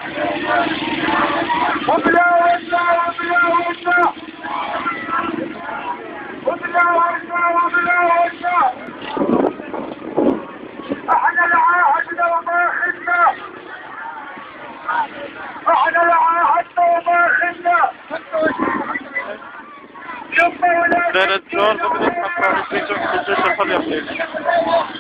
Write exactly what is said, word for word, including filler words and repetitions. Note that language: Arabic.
وبلا وسع وبلا وسع وبلا وسع وبلا وسع احنا العاهدنا وما خدنا احنا العاهدنا وما خدنا ثلاث شهور بدأت تحقق في سوق الجيش الفلسطيني.